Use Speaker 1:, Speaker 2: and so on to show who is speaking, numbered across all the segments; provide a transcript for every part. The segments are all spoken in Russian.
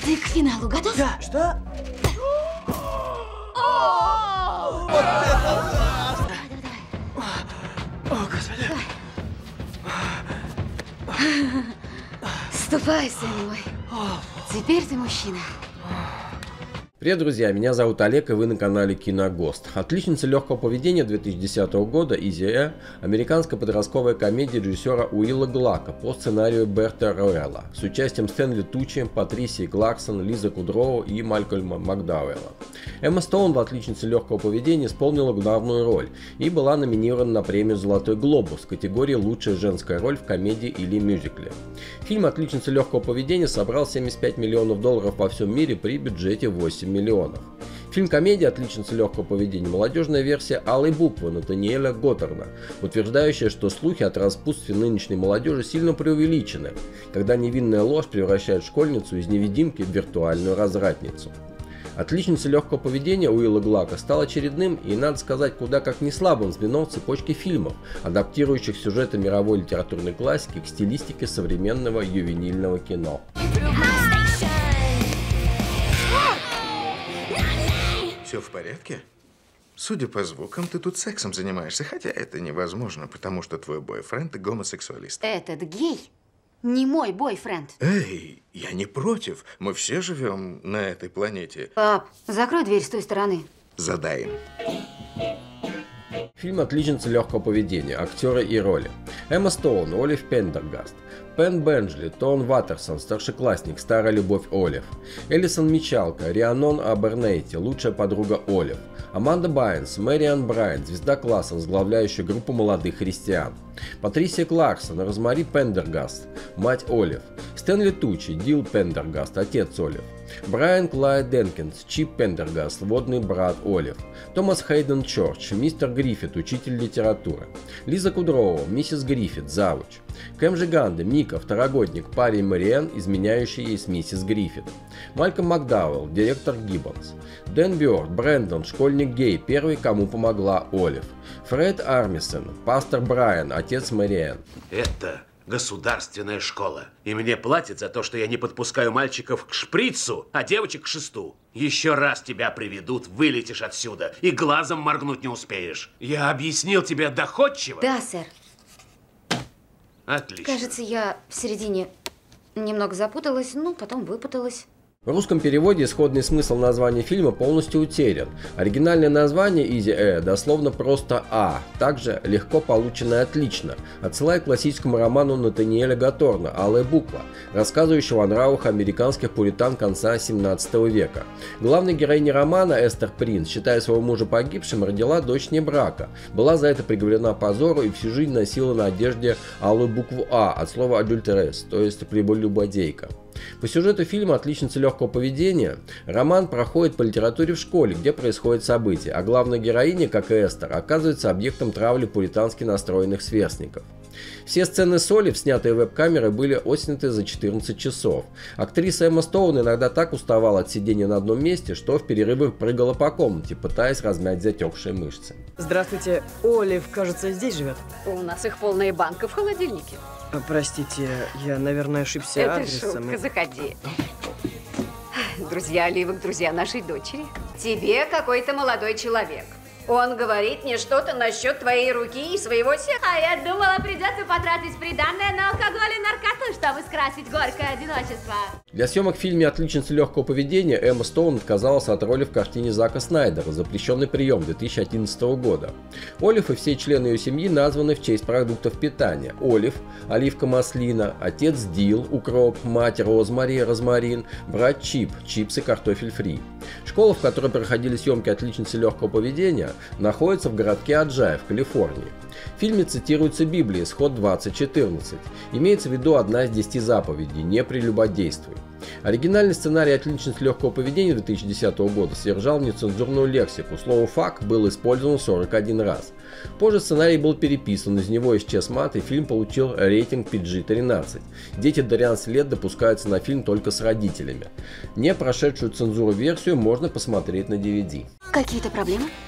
Speaker 1: Ты к финалу готов?
Speaker 2: Да, что?
Speaker 1: Вот это
Speaker 2: О, Господи.
Speaker 1: Ступай, сын мой. Теперь ты мужчина.
Speaker 3: Привет, друзья, меня зовут Олег, и вы на канале Киногост. Отличница легкого поведения 2010 года Изи Э – американская подростковая комедия режиссера Уилла Глака по сценарию Берта Роэла с участием Стэнли Тучи, Патрисии Кларксон, Лизы Кудроу и Малькольма Макдауэлла. Эмма Стоун в «Отличнице легкого поведения» исполнила главную роль и была номинирована на премию «Золотой глобус» в категории «Лучшая женская роль в комедии или мюзикле». Фильм «Отличница легкого поведения» собрал $75 миллионов во всем мире при бюджете 8 миллионов. Фильм-комедия «Отличница легкого поведения» – молодежная версия «Алой буквы» Натаниэля Готтерна, утверждающая, что слухи о распутстве нынешней молодежи сильно преувеличены, когда невинная ложь превращает школьницу из невидимки в виртуальную развратницу. «Отличница легкого поведения» Уилла Глака стал очередным и, надо сказать, куда как не слабым звеном в цепочке фильмов, адаптирующих сюжеты мировой литературной классики к стилистике современного ювенильного кино.
Speaker 4: Все в порядке? Судя по звукам, ты тут сексом занимаешься, хотя это невозможно, потому что твой бойфренд гомосексуалист.
Speaker 1: Этот гей не мой бойфренд.
Speaker 4: Эй, я не против. Мы все живем на этой планете.
Speaker 1: Пап, закрой дверь с той стороны.
Speaker 4: Задай им.
Speaker 3: Фильм «Отличница легкого поведения». Актеры и роли. Эмма Стоун, Олив Пендергаст. Пен Бенджли, Тон Ваттерсон, старшеклассник, старая любовь Олив. Элисон Мичалко, Рианон Абернейти, лучшая подруга Олив. Аманда Байнс, Мэриан Брайан, звезда класса, возглавляющая группу молодых христиан. Патрисия Кларксон, Розмари Пендергаст, мать Олив. Стэнли Тучи, Дил Пендергаст, отец Олив. Брайан Клайд Денкинс, Чип Пендергаст, водный брат Олив. Томас Хейден Чорч, мистер Гриффит, учитель литературы. Лиза Кудроу, миссис Гриффит, завуч. Кэм Жиганде, Мика, второгодник, парень Мэриэн, изменяющий ей с миссис Гриффит. Малькольм Макдауэлл, директор Гиббонс. Дэн Бёрд, Брэндон, школьник гей, первый, кому помогла Олив. Фред Армисон, пастор Брайан, отец Мэриэн.
Speaker 5: Это государственная школа. И мне платят за то, что я не подпускаю мальчиков к шприцу, а девочек к шесту. Еще раз тебя приведут, вылетишь отсюда и глазом моргнуть не успеешь. Я объяснил тебе доходчиво?
Speaker 1: Да, сэр.
Speaker 5: Отлично.
Speaker 1: Кажется, я в середине немного запуталась, но потом выпуталась.
Speaker 3: В русском переводе исходный смысл названия фильма полностью утерян. Оригинальное название Изи Э дословно просто «А», также легко полученное «отлично», отсылая к классическому роману Натаниэля Готтерна «Алая буква», рассказывающего о нравах американских пуритан конца 17 века. Главная героиня романа Эстер Принц, считая своего мужа погибшим, родила дочь вне брака, была за это приговорена к позору и всю жизнь носила на одежде алую букву «А» от слова «adulteress», то есть прелюбодейка. По сюжету фильма «Отличница легкого поведения» роман проходит по литературе в школе, где происходят события, а главная героиня, как и Эстер, оказывается объектом травли пуритански настроенных сверстников. Все сцены с Олив, снятые веб-камерой, были отсняты за 14 часов. Актриса Эмма Стоун иногда так уставала от сидения на одном месте, что в перерывах прыгала по комнате, пытаясь размять затекшие мышцы.
Speaker 2: Здравствуйте, Олив, кажется, здесь живет.
Speaker 6: У нас их полная банка в холодильнике.
Speaker 2: Простите, я, наверное, ошибся
Speaker 6: Это
Speaker 2: адресом.
Speaker 6: шутка, заходи. Друзья Оливок, друзья нашей дочери. Тебе какой-то молодой человек. Он говорит мне что-то насчет твоей руки и своего сердца.
Speaker 7: А я думала, придется потратить приданное на алкоголь и наркоту, чтобы скрасить горькое одиночество.
Speaker 3: Для съемок в фильме «Отличница легкого поведения» Эмма Стоун отказалась от роли в картине Зака Снайдера «Запрещенный прием» 2011 года. Олив и все члены ее семьи названы в честь продуктов питания. Олив – оливка маслина, отец Дил – укроп, мать Розмари – розмарин, брат Чип – чипсы картофель фри. Школа, в которой проходили съемки «Отличницы легкого поведения», находится в городке Аджая в Калифорнии. В фильме цитируется Библия, Исход 20:14. Имеется в виду одна из 10 заповедей – «Не прелюбодействуй». Оригинальный сценарий «Отличниц легкого поведения» 2010 года содержал нецензурную лексику. Слово «фак» было использовано 41 раз. Позже сценарий был переписан, из него исчез мат, и фильм получил рейтинг PG-13. Дети до 13 лет допускаются на фильм только с родителями. Не прошедшую цензуру версию можно посмотреть на DVD.
Speaker 1: Какие-то проблемы?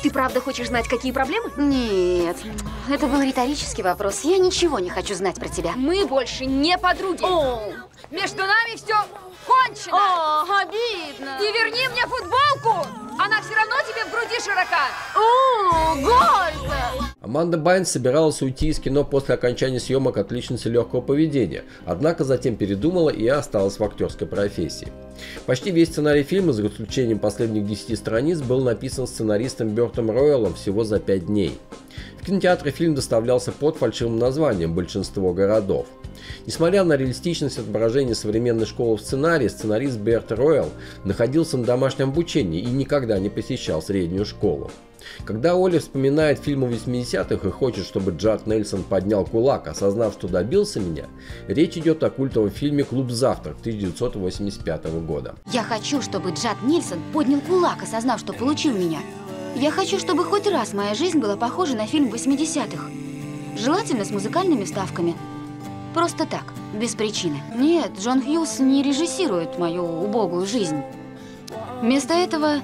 Speaker 7: Ты правда хочешь знать, какие проблемы?
Speaker 1: Нет, это был риторический вопрос. Я ничего не хочу знать про тебя.
Speaker 7: Мы больше не подруги.
Speaker 6: Между нами все кончено.
Speaker 7: О, обидно.
Speaker 6: И верни мне футболку. Она все равно тебе в груди широка.
Speaker 7: О, горько.
Speaker 3: Аманда Байнс собиралась уйти из кино после окончания съемок «Отличницы легкого поведения», однако затем передумала и осталась в актерской профессии. Почти весь сценарий фильма, за исключением последних 10 страниц, был написан сценаристом Бертом Роялом всего за 5 дней. В кинотеатры фильм доставлялся под фальшивым названием «Большинство городов». Несмотря на реалистичность отображения современной школы в сценарии, сценарист Берт Роял находился на домашнем обучении и никогда не посещал среднюю школу. Когда Олив вспоминает фильмы 80-х и хочет, чтобы Джад Нельсон поднял кулак, осознав, что добился меня, речь идет о культовом фильме «Клуб завтрак» 1985 года.
Speaker 1: Я хочу, чтобы Джад Нельсон поднял кулак, осознав, что получил меня. Я хочу, чтобы хоть раз моя жизнь была похожа на фильм 80-х. Желательно с музыкальными вставками. Просто так, без причины. Нет, Джон Хьюз не режиссирует мою убогую жизнь. Вместо этого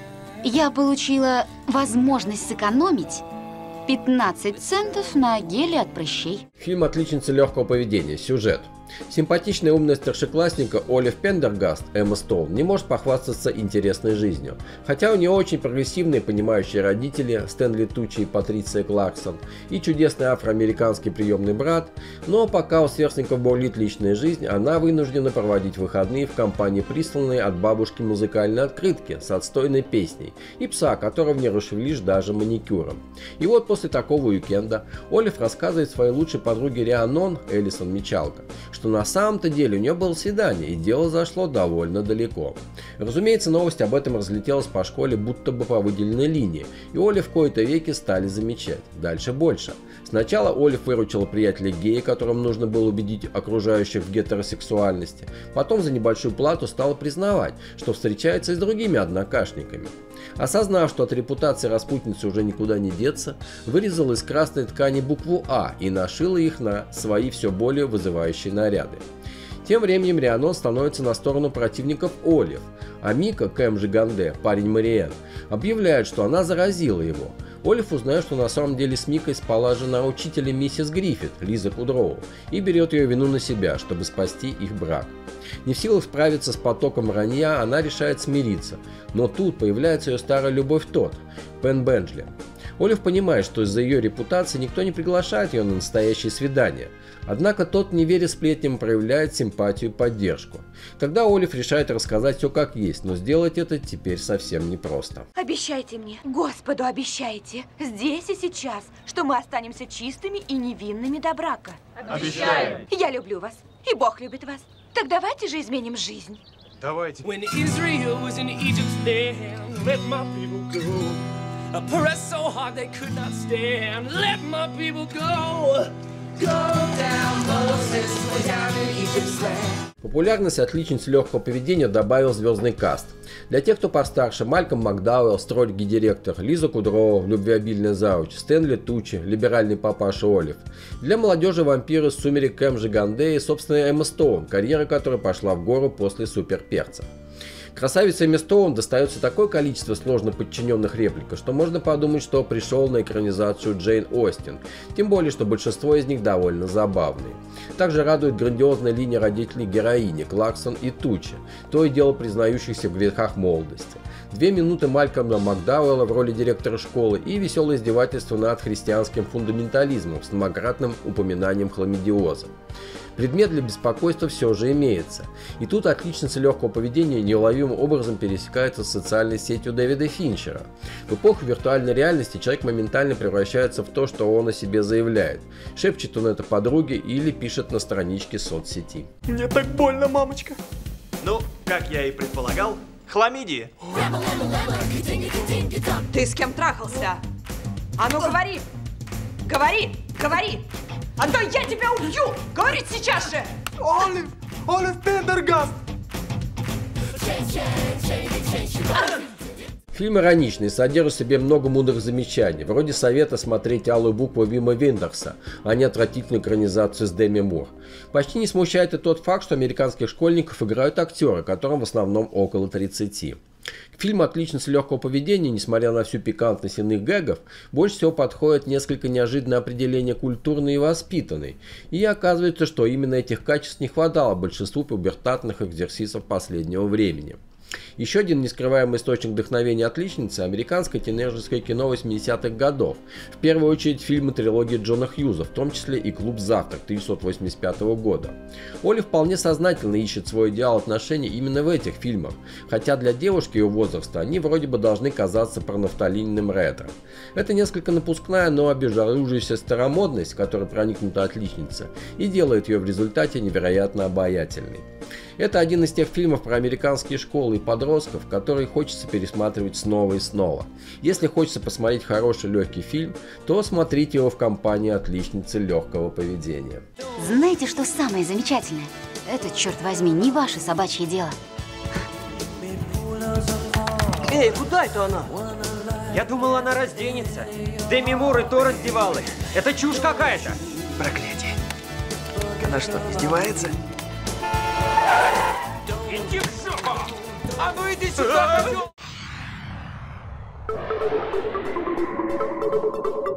Speaker 1: я получила возможность сэкономить 15 центов на геле от прыщей.
Speaker 3: Фильм «Отличница легкого поведения». Сюжет. Симпатичная и умная старшеклассника Олив Пендергаст, Эмма Стоун, не может похвастаться интересной жизнью. Хотя у нее очень прогрессивные, понимающие родители Стэнли Тучи и Патриция Кларксон и чудесный афроамериканский приемный брат, но пока у сверстников бурлит личная жизнь, она вынуждена проводить выходные в компании присланной от бабушки музыкальной открытки с отстойной песней и пса, которого не расшевелишь даже маникюром. И вот после такого уикенда Олив рассказывает своей лучшей подруге Рианон, Элисон Мичалко, что на самом-то деле у нее было свидание, и дело зашло довольно далеко. Разумеется, новость об этом разлетелась по школе будто бы по выделенной линии, и Олив в кои-то веки стали замечать. Дальше больше. Сначала Олив выручила приятеля гея, которому нужно было убедить окружающих в гетеросексуальности. Потом за небольшую плату стала признавать, что встречается и с другими однокашниками. Осознав, что от репутации распутницы уже никуда не деться, вырезала из красной ткани букву «А» и нашила их на свои все более вызывающие наряды. Тем временем Рианон становится на сторону противников Олив, а Мика, Кэм Жиганде, парень Мариэн, объявляет, что она заразила его. Олив узнает, что на самом деле с Микой спала жена учителя миссис Гриффит, Лиза Кудроу, и берет ее вину на себя, чтобы спасти их брак. Не в силах справиться с потоком вранья, она решает смириться, но тут появляется ее старая любовь Тодд, Пен Бенджли. Олив понимает, что из-за ее репутации никто не приглашает ее на настоящее свидание. Однако тот, не веря сплетням, проявляет симпатию и поддержку. Тогда Олив решает рассказать все как есть, но сделать это теперь совсем непросто.
Speaker 8: Обещайте мне, Господу обещайте, здесь и сейчас, что мы останемся чистыми и невинными до брака.
Speaker 9: Обещаем!
Speaker 8: Я люблю вас, и Бог любит вас. Так давайте же изменим жизнь.
Speaker 9: Давайте.
Speaker 10: When Israel was in Egypt's land, let my people go. I pressed so hard they could not stand. Let my people go. Go down, Moses, way down in Egypt's land.
Speaker 3: Популярность отличницы легкого поведения добавил звездный каст. Для тех, кто постарше, Мальком Макдауэлл, строгий директор, Лиза Кудроу, любвеобильная завуч, Стэнли Тучи, либеральный папаша Олив. Для молодежи вампиры с «Сумерек» Кэм Жиганде и, собственно, Эмма Стоун, карьера которой пошла в гору после «Суперперца». Красавице Эмме Стоун достается такое количество сложно подчиненных реплик, что можно подумать, что пришел на экранизацию Джейн Остин, тем более, что большинство из них довольно забавные. Также радует грандиозная линия родителей героини Кларксон и Тучи, то и дело признающихся в грехах молодости. 2 минуты Малькома Макдауэлла в роли директора школы и веселое издевательство над христианским фундаментализмом с многократным упоминанием хламидиоза. Предмет для беспокойства все же имеется. И тут отличница легкого поведения неуловимым образом пересекается с социальной сетью Дэвида Финчера. В эпоху виртуальной реальности человек моментально превращается в то, что он о себе заявляет. Шепчет он это подруге или пишет на страничке соцсети.
Speaker 9: Мне так больно, мамочка. Ну, как я и предполагал, хламидии.
Speaker 8: Ты с кем трахался? А ну говори! Говори! Говори! А то я тебя убью! Говорить сейчас же!
Speaker 9: Олив Пендергаст!
Speaker 3: Фильм ироничный, содержит в себе много мудрых замечаний, вроде совета смотреть «Алую букву» Вима Вендерса, а не отвратительную экранизацию с Деми Мур. Почти не смущает и тот факт, что американских школьников играют актеры, которым в основном около 30. Фильм «Отличница легкого поведения», несмотря на всю пикантность иных гэгов, больше всего подходит несколько неожиданное определение культурный и воспитанный. И оказывается, что именно этих качеств не хватало большинству пубертатных экзерсисов последнего времени. Еще один нескрываемый источник вдохновения «Отличницы» – американское тинейджерское кино 80-х годов. В первую очередь фильмы трилогии Джона Хьюза, в том числе и «Клуб завтрак» 1985 года. Оли вполне сознательно ищет свой идеал отношений именно в этих фильмах, хотя для девушки ее возраста они вроде бы должны казаться пронафталинным ретро. Это несколько напускная, но обезоруживающая старомодность, которой проникнута «Отличница», и делает ее в результате невероятно обаятельной. Это один из тех фильмов про американские школы и подростков, которые хочется пересматривать снова и снова. Если хочется посмотреть хороший легкий фильм, то смотрите его в компании «Отличницы легкого поведения».
Speaker 1: Знаете, что самое замечательное? Это, черт возьми, не ваше собачье дело.
Speaker 11: Эй, куда это она? Я думал, она разденется. Деми Мур и то раздевалась. Это чушь какая-то.
Speaker 9: Проклятие. Она что, издевается?
Speaker 11: Иди в жопу! А ну иди сюда, козел!